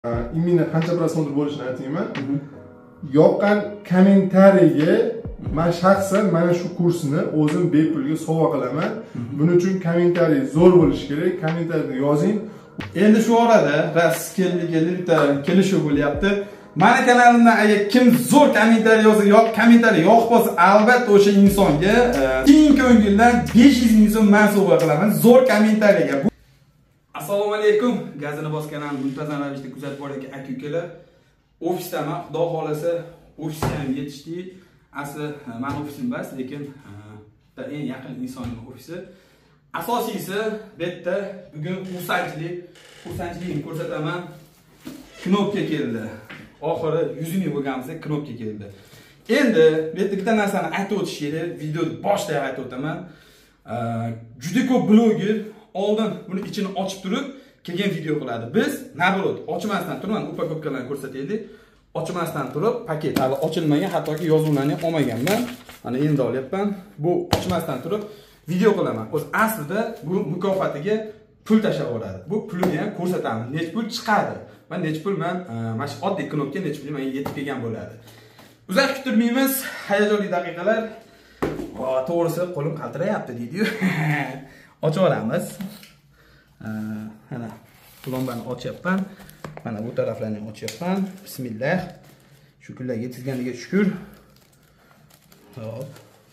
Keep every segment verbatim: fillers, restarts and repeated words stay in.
imini qancha prosentr bo'lishini aytayman. Yoqqan kommentariyaga men shaxsan mana shu kursni o'zim bepulga sovg'a qilaman. Buning uchun kommentariy zo'r bo'lishi kerak. Kommentariyda yozing. Endi shu orada ras keldiga bitta kelishuv bo'lyapti. Mana kanalimda agar kim zo'r kommentariy yozsa, yo'q kommentariy yo'q bo'lsa, albatta o'sha insonga keng ko'ngildan besh yuz ming so'm men sovg'a qilaman. Zo'r kommentariyaga. Assalomu alaykum. Gazini bosganam muntazam ravishda kuzatib borayotgan aka-ukalar. Ofisdaman, xudo xolasa ofisga ham yetishdik. Asli men ofisim emas, lekin eng yaqin insonning ofisi. Asosiysi bu yerda bugun xursandchilik, xursandchilikni ko'rsataman. Knopka keldi. Oxiri yuz ming bo'lganimizda knopka keldi. Endi bu yerda bitta narsani aytib o'tish kerak. Videoni boshida aytib o'taman. Juda ko'p bloger oldin buni ichini ochib turib keyin video qiladi. Biz naborot ochmasdan turib mana upakopkalarni ko'rsataylik. Ochmasdan turib paket hali ochilmagan, hattoki yozuvlarni ham olmaganman. Mana endi olyapman. Bu ochmasdan turib video qilaman. O'z aslida bu mukofotiga pul tashlab yuboradi. Bu pulni ham ko'rsataman. Nech pul chiqadi va nech pul men mana shu oddiy knopka nech pul menga yetib kelgan bo'ladi. Uzoq kuttirmaymiz. Hayajonli daqiqalar. Va to'g'risi qo'lim qaltirayapti deydi-yu. Ochib olamiz. Mana plombani ochyapman. Mana bu taraflarni ham ochyapman. Bismillah. Shu kunlarga yetizganiga shukr. Hop.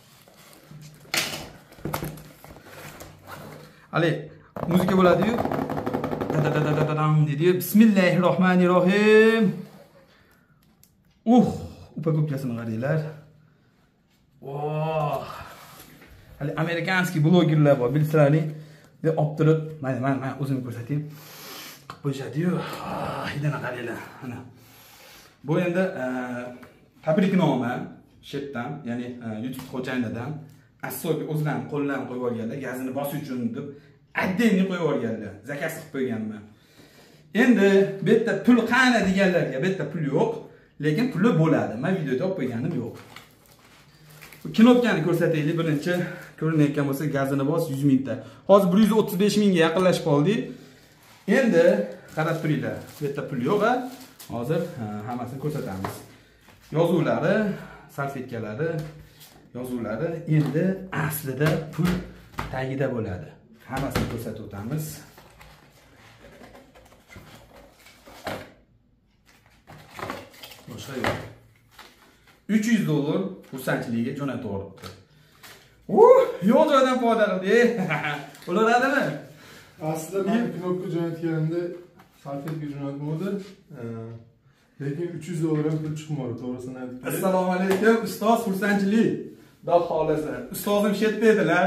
Ali, muzika bo'ladi-yu. Da-da-da-da-da-dam dedi. Bismillahirrohmanirrohim. Uh, upakopkasini qaranglar. Oh. Hali amerikanskiy blogerlar bor, bilsizlarni. Deb olib turib, mana men men o'zimni ko'rsatayim. Qilib qo'yishadi-yu. Hidini qaranglar. Mana. Bu endi tabriknoma shetdan, ya'ni YouTube xo'jayinidan asosiy o'zlarining qo'llarini qo'yib olganlar, gazini bosish uchun deb addeni qo'yib olganlar. Zakaz qilib qo'yganman. Endi bu yerda pul qani deganlarga bu yerda pul yo'q, lekin puli bo'ladi. Men videoda olib qo'yganim yo'q. Knopkani ko'rsataylik. Birinchi ko'rinayotgan bo'lsa gazini bos yuz mingta. Hozir bir yuz o'ttiz besh mingga yaqinlashib qoldik. Endi qarab turinglar. Bu yerda pul yo'q. Hozir hammasini ko'rsatamiz. Yozuvlari, salfetkalari, yozuvlari endi aslida pul tagida bo'ladi. Hammasini ko'rsatib o'tamiz. Boshqa yo'q. uch yuz dollar xursandchiligiga jo'natib yuboribdi. Uh, yo'q joydan foyda qildi. Bo'ladimi? Aslida men knopka jo'natganimda salfetga jo'natmoqdi. Lekin uch yuz dollar ham pul chiqmadi, to'g'risini aytib. Assalomu alaykum, ustoz xursandchilik. Xudo xolasa. Ustozim shetda edilar.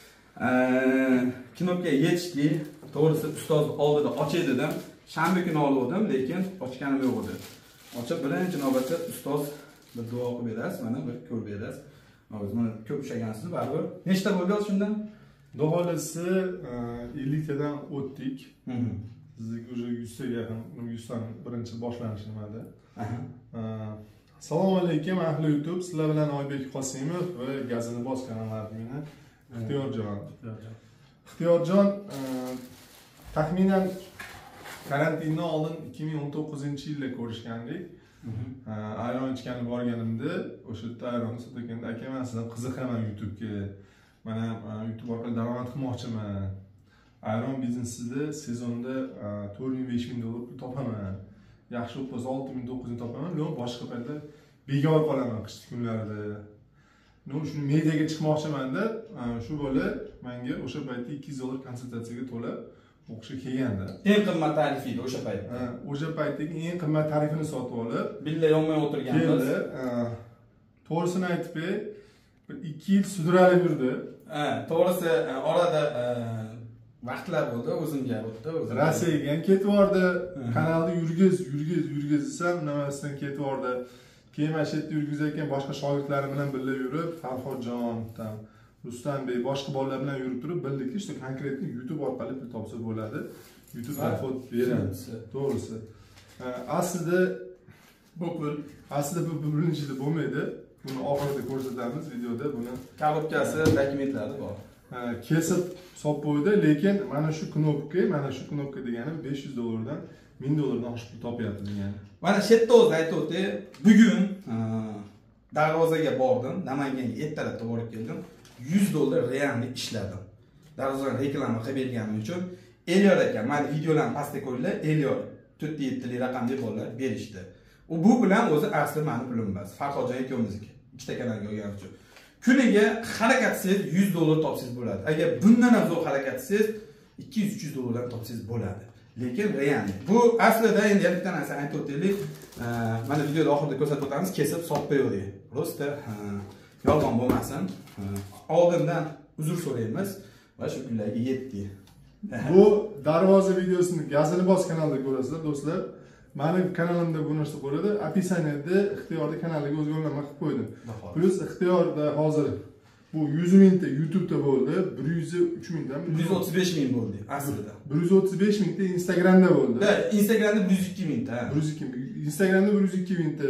Knopka yetishdi. To'g'risi ustoz oldida ochay dedim. Shanba kuni oldim, lekin ochganim yo'q edi. Ochib birinchi navbatda ustoz bir duo qilib berasiz, mana bir ko'rib berasiz. Hozir mana ko'p ushlagansizmi baribir. Nechta bo'ldi shundan? Duolasi ellik tadan o'tdik. Sizga уже yuz taga yaqin, yuz dan birinchi boshlanish nimada. Assalomu alaykum ahli YouTube. Sizlar bilan Oybek Qosimov va Gazini bos kanallarining Ixtiyorjon. Ixtiyorjon taxminan karantindan oldin ikki ming o'n to'qqizinchi yilda ko'rishgandik. Ayron ichganib borganimda o'sha yerda ayronni sotganda aka men sizdan qiziqaman YouTube'ga. Mana YouTube orqali daromad qilmoqchiman. Ayron biznesida sezonda to'rt ming besh ming dollar pul topaman. Yaxshi bo'lsa olti ming to'qqiz ming topaman, lekin boshqa paytda bekor qolaman qishki kunlarda. No, shuni mediaga chiqmoqchiman-da, shu bola menga o'sha paytda ikki yuz dollar konsultatsiyaga to'lab o'qishga kelganda. Eng qimmat tarifi edi o'sha paytda. Ha, o'sha paytdagi eng qimmat tarifini sotib olib, billa yonmay o'tirganmiz. To'g'risini aytib, bir ikki yil sudralib yurdi. Ha, to'g'risi orada vaqtlar bo'ldi, o'zimga o'tdi, o'zim. Rossiyaga ham ketib bordi, kanalda yurgiz, yurgiz, yurgizsam, nimasidan ketib bordi. Keyin mana shu yerda yurgizayotgan boshqa shogirdlarim bilan birga yurib, Farhodjon, Rustambek, boshqa bolalar bilan yurib turib bildikki, işte konkretni YouTube orqali pul topsa bo'ladi. YouTube afot beradi. To'g'risi. Aslida bu pul, aslida bu birinchi yilda bo'lmaydi. Buni oxirida ko'rsatamiz videoda. Buni korobkasi, dokumentlari bor. Kesib solib qo'ydi, lekin mana shu knopka, mana shu knopka degani besh yuz dollardan ming dollardan oshib pul topyapti degani. Mana shu yerda o'zi aytib o'tdi, bugun darvozaga bordim, Namanganga ertalabda borib keldim. yuz dollar realni ishladim. Darvozaga reklama qilib berganim uchun Elyor aka, mana videolarni pastga ko'ringlar, Elyor to'rt yetti raqamli bolalar berishdi. U bu bilan o'zi asli meni pulim emas. Farhodjon ikkovimizniki. Ikkita kanalga olganim uchun. Kuniga harakatsiz yuz dollar topsangiz bo'ladi. Agar bundan ham zo'r harakatsiz ikki yuz uch yuz dollar topsangiz bo'ladi. Lekin realni. Bu aslida endi bitta narsa aytib o'taylik. Mana videoda oxirida ko'rsatib o'tamiz, kesib solib qo'ydik. Prosta yolg'on bo'lmasin. Oldindan uzr so'raymiz va shu kunlarga yetdi. Bu darvoza videosini Gazini Bos kanalida ko'rasizlar, do'stlar. Meni kanalimda bu narsa ko'radi. Opisiyaniyada ixtiyorda kanaliga o'zgartirma qilib qo'ydim. Plus ixtiyorda hozir bu yuz mingta YouTube'da bo'ldi, bir yuz uch mingdan bir yuz o'ttiz besh ming bo'ldi aslida. bir yuz o'ttiz besh mingta Instagramda bo'ldi. Ha, Instagramda bir yuz ikki mingta. bir yuz ikki ming. Instagramda bir yuz ikki mingta.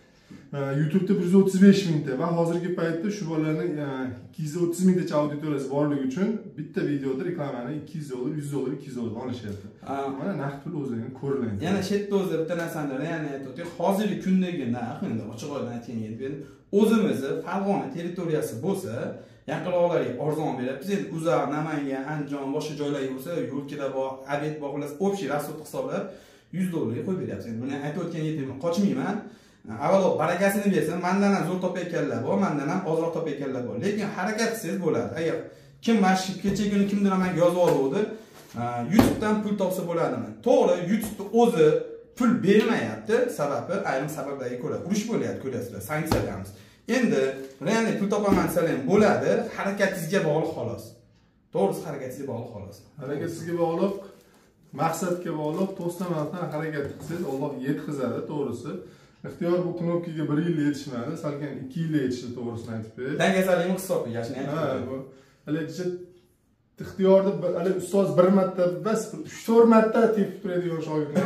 YouTube'da bir yuz o'ttiz besh mingta va hozirgi paytda shu bolalarning ikki yuz o'ttiz mingtacha auditoriyasi borligi uchun bitta videoda reklamani ikki yuz dollar, yuz dollar, ikki yuz dollar olishyapti. Mana naqd pul o'zidan ko'rinadi. Yana shu yerda o'zi bitta narsani yana aytib o'tdik. Hozirgi kundagi narx, endi ochiq oydan aytganingizda o'zimizni Farg'ona territoriyasi bo'lsa, yaqinroqlarga arzon beryapmiz. Endi Uzar, Namangan, Andijon, boshqa joylarga bo'lsa, yo'lkada bor, obed bor, xullas, общий расход hisoblab yuz dollarga qo'yib beryapmiz. Endi buni aytib o'tgan yetimman, qochmayman. Avvalo barakasini bersin, mendan ham zo'r topayotganlar bor, mendan ham ozroq topayotganlar bor. Lekin harakatsiz bo'ladi. Agar kim mashq kecha kuni kimdir menga yozib oldi, YouTube'dan pul topsa bo'ladimi? To'g'ri, YouTube o'zi pul bermayapti, sababi ayrim sabablarga ko'ra urush bo'lyapti, ko'rasizlar, sanksiyalarimiz. Endi realni pul topaman desam ham bo'ladi, harakatingizga bog'liq xolos. To'g'risi harakatingizga bog'liq xolos. Harakatingizga bog'liq, maqsadga bog'liq, to'stamdan harakat qilsangiz Alloh yetkazadi, to'g'risi. Ixtiyor bu knopkaga bir yilda yetishmadi, salkam ikki yilda yetishdi, to'g'risini aytib ber. Dangasalikni hisobga yashni aytib. Ha, bu haligacha ixtiyorda hali ustoz bir marta bas uch to'rt marta tepib turadigan shogirdlar.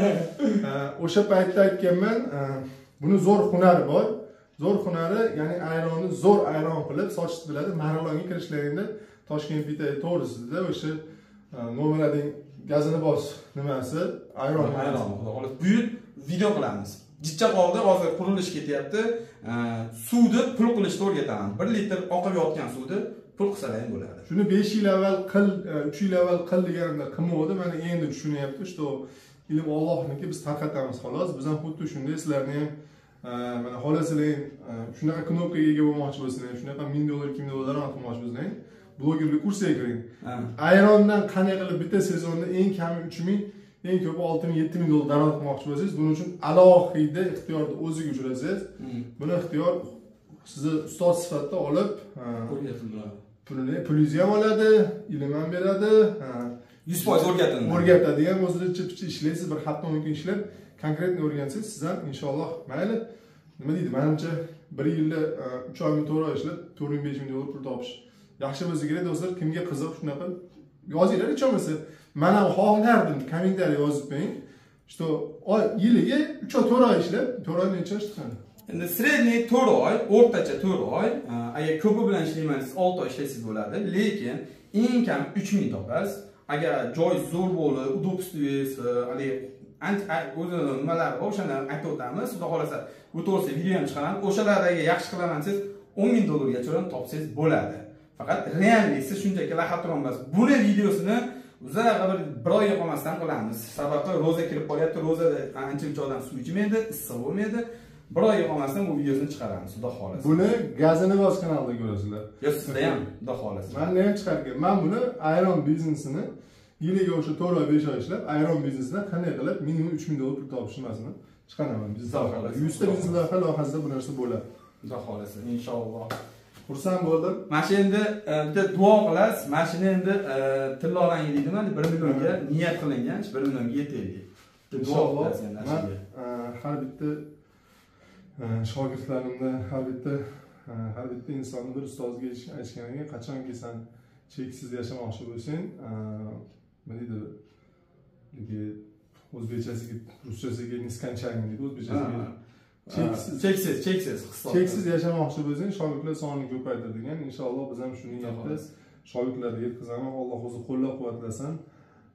O'sha paytda aytganman, buni zo'r hunari bor. Zo'r hunari, ya'ni ayronni zo'r ayron qilib sochib biladi. Marg'ilonga kirishlaringda Toshkent bitay to'g'risida o'sha nomerading Gazini Bos nimasi ayron ayron. Xolos, buyuk video qilamiz. Jichchaqoqda hozir qurilish ketyapti. Suvni pul qilishni o'rgataman. bir litr oqib yotgan suvni pul qilsalar ham bo'ladi. Shuni besh yil avval qil, uch yil avval qil deganimda qilmadi. Mana endi tushunyapti, что ilm Allohniki, biz tarqatamiz xolos. Biz ham xuddi shunday sizlarni ham mana xolasizlar shunaqa knopkaga ega bo'lmoqchi bo'lsanglar, shunaqa ming dollar, ikki ming dollar qilmoqchi bo'lsanglar, blogerlik kursiga kiring. Ayrondan qanday qilib bitta sezonda eng kami uch ming, eng ko'pi olti ming, yetti ming dollar daromad qilmoqchi bo'lsangiz, buning uchun alohida ixtiyorni o'ziga uchrasiz. Buni ixtiyor sizni ustoz sifatida olib, pulini, pulingizni ham oladi, ilm ham beradi, yuz foiz o'rgatiladi. O'rgatadi ham, o'zida chip-chip ishlaysiz, bir hafta mumkin ishlab, konkretni o'rgansangiz, siz ham inshaalloh mayli, nima deydi, menimcha bir yilda uch oy to'rt oy ishlab to'rt ming besh ming dollar pul topish yaxshi bo'lsa kerak, do'stlar. Kimga qiziq shunaqa yozinglar, hech bo'lmasa mana xohlardim, kommentariy yozib qo'ying. Что yiliga uch oy to'rt oy ishlab, to'rt oy necha ishlaysiz? Endi sredniy to'rt oy, o'rtacha to'rt oy, agar ko'pi bilan ishlaymansiz olti oy ishlaysiz bo'ladi, lekin eng kam uch ming topasiz. Agar joy zo'r bo'lib, udobstvengiz, hali o'zi nimalar bor, o'shalarni aytib o'tamiz. Xudo xolasa, bu to'g'risida video ham chiqaramiz. O'shalardagi yaxshi qilaman siz o'n ming dollargacha topsangiz bo'ladi. Faqat realni siz shunchaki laxatron emas. Buni videosini o'zaro bir bir oyga qolmasdan qilamiz. Sababi roza kirib qolyapti. Rozada ancha odam suv ichmaydi, issiq bo'lmaydi. Bir oyga qolmasdan bu videosini chiqaramiz, xudo xolasa. Buni Gazini Bos kanalida ko'rasizlar. Yo, sizda ham, xudo xolasa. Men ham chiqargan. Men buni ayron biznesini yiliga o'sha to'rt oy besh oy ishlab, ayron biznesidan qanday qilib minimum uch ming dollar pul topish nimasini chiqaraman. Biznes loyihalar. yuzta biznes loyihasida bu narsa bo'ladi. Xudo xolasa, inshaalloh. Xursand bo'ldim. Mana shu endi bitta duo qilasiz. Mana shuni endi tillorangi deydimi? bir millionga niyat qilingan, bir millionga yetaylik. Duo qilasiz endi shunga. Har bitta shogirdlarimda, har bitta har bitta insonni bir ustozga aytganiga, qachonki sen cheksiz yashamoqchi bo'lsang, nima deydi? O'zbekchasiga, ruschasiga niskanchang deydi, o'zbekchasiga. Cheksiz, cheksiz, cheksiz hisob. Cheksiz yashamoqchi bo'lsang, shogirdlar sonini ko'paytiradigan. Inshaalloh biz ham shuni niyatda shogirdlarga yetkazamiz. Alloh o'zi qo'llab-quvvatlasin.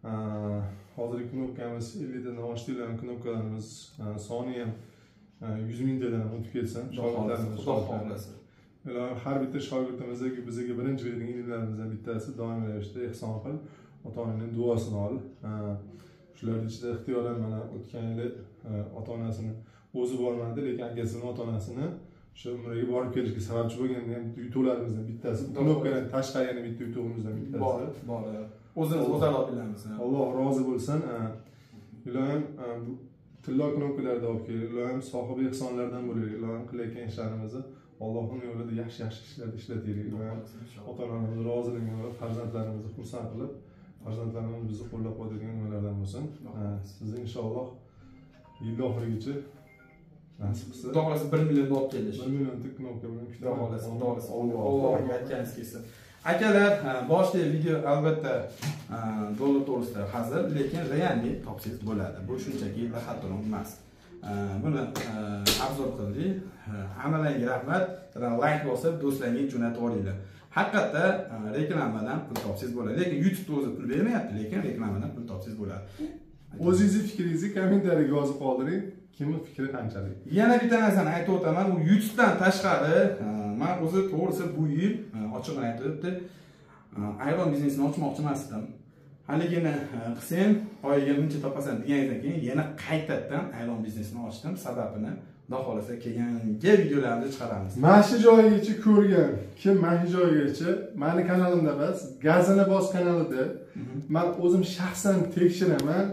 Hozirgi knopkamiz ellik dan oshtirgan knopkalarimiz soni ham yuz mingtadan o'tib ketsin. Shogirdlarimiz Xudo xohlasa. Ular har bitta shogirdimizga bizga birinchi bergan ilmlarimizdan bittasi doimiy ravishda ehson qil, ota-onaning duosini ol. Shularning ichida ixtiyoran mana o'tgan yili ota-onasini o'zi bormadi, lekin akasining ota-onasini shu umraga borib kelishga sababchi bo'lgan ham yutuqlarimizdan bittasi. Knopkadan tashqari yana bitta yutug'imizdan bittasi. Bor, bor. O'zimiz o'zaro bilamiz. Alloh rozi bo'lsin. Ular ham tilla knopkalarda olib kelib, ular ham sohibi ehsonlardan bo'ladi. Ular ham qilayotgan ishlarimizni Allohning yo'lida yaxshi-yaxshi ishlarda ishlataylik. Ota-onamiz roziligini olib, farzandlarimizni xursand qilib, farzandlarimiz bizni qo'llab-quvvatlaydigan nimalardan bo'lsin. Sizni inshaalloh yil oxirigacha nasib qilsa, Xudo xohlasa bir million olib kelish. bir million tik knopka bilan Xudo xohlasa, Xudo xohlasa. Allohga aytganingiz kelsin. Akalar, boshida video albatta dollar to'g'risida hazil, lekin realni topsangiz bo'ladi. Bu shunchaki lahatron emas. Buni obzor qildik. Hammalarga rahmat. Like bosib, do'stlarga jo'natib olinglar. Haqiqatda reklamadan pul topsangiz bo'ladi. Lekin YouTube o'zi pul bermayapti, lekin reklamadan pul topsangiz bo'ladi. O'zingizni fikringizni kommentariyaga yozib qoldiring. Kimning fikri qanchalik? Yana bitta narsani aytib o'taman, u YouTubedan tashqari men o'zi to'g'risi bu yil ochig'ini aytib o'tdi, ayron biznesini ochmoqchi emasdim. Haligini qilsam, oyiga buncha topasan degandan keyin yana qaytadan ayron biznesini ochdim. Sababini Xudo xolasa keyingi videolarda chiqaramiz. Mana shu joyigacha ko'rgan, kim mana shu joyigacha meni kanalimda emas, Gazini Bos kanalida men o'zim shaxsan tekshiraman.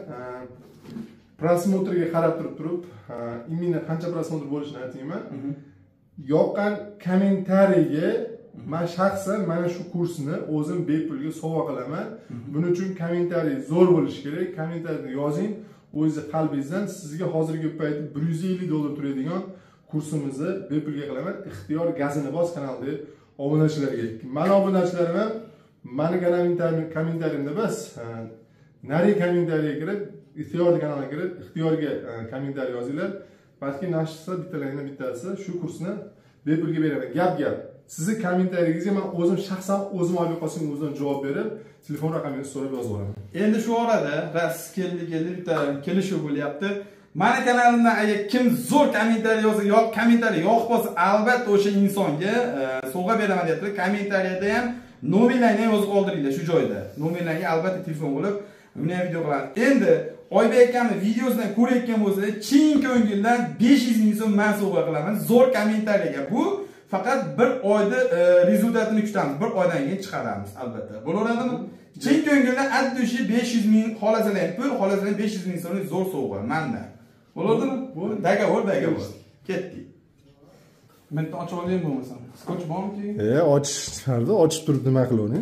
Prosmotrga qarab turib turib, imina qancha prosmotr bo'lishini aytayman. Yoqqan kommentariyaga men shaxsan mana shu kursni o'zim bepulga sovg'a qilaman. Buning uchun kommentariy zo'r bo'lishi kerak. Kommentariyada yozing, o'zingiz qalbingizdan sizga hozirgi paytda bir yuz ellik dollar turadigan kursimizni bepulga qilaman. Ixtiyor Gazini Bos kanaliga obunachilarga. Meni obunachilarim ham meni kommentariyimda emas, nari kommentariyaga kirib Ixtiyor kanaliga kirib, ixtiyorga kommentariy yozinglar. Balki nashrsa bittalardan bittasi shu kursni bepulga beraman. Gap-gap. Sizni kommentariyingizga men o'zim shaxsan o'zim olib qolsam o'zimdan javob berib, telefon raqamingizni so'rab yozib olaman. Endi shu orada ras keldi-keldi bitta kelishuv bo'lyapti. Meni kanalimda agar kim zo'r kommentariy yozsa, yo'q kommentariy yo'q bo'lsa, albatta o'sha insonga sovg'a beraman deb turib, kommentariyada ham nomerlarni yozib qoldiringlar shu joyda. Nomerlarga albatta telefon bo'lib, buni ham video qilamiz. Endi Oybek akamni videosidan ko'rayotgan bo'lsangiz, chin ko'ngildan besh yuz ming so'm men sovg'a qilaman. Zo'r kommentariyaga. Bu faqat bir oyda rezultatini kutamiz. Bir oydan keyin chiqaramiz albatta. Bo'laveradimi? Chin ko'ngildan addushi besh yuz ming xolasalar pul, xolasalar besh yuz ming so'mlik zo'r sovg'a mendan. Bo'ladimi? Dagovor, dagovor. Ketdik. Men ochib olayim bo'lmasam. Skotch bormi? E, ochish chiqardi, ochib turib nima qilavering?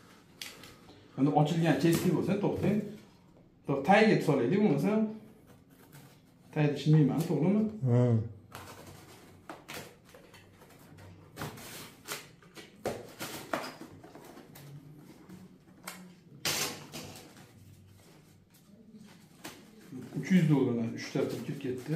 Endi ochilgan cheski bo'lsa, to'xtang. To'q tagiga solaylik bo'lmasa. Tagida ishlayman, to'g'rimi? Ha. uch yuz dollardan uch ta ketib ketdi.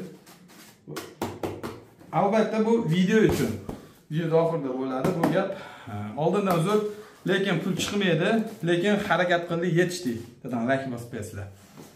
Albatta bu video uchun. Video oxirida bo'ladi bu gap. Oldindan uzr, lekin pul chiqmaydi, lekin harakat qildik, yetishdik. Dedan like bosib qo'yasizlar.